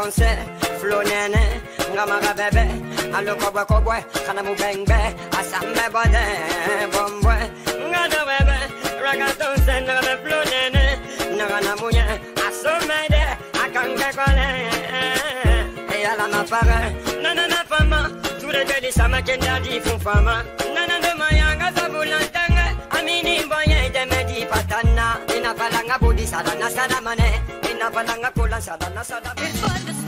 danser, flow nene, ngamaga bebe, alo kobwe kobwe, kana mu bengbe, asambe bode, bombwe, ngada bebe, raga danser, ngame flow nene, ngana munye, asomede, akanga kole, eyala mapare, nana fama, ture deli sama kenda di fufama, nana de mayanga zabulantanga, amini boye de medi patana, ina palanga budi sadana sadamane, ina palanga kula sadana sadamane.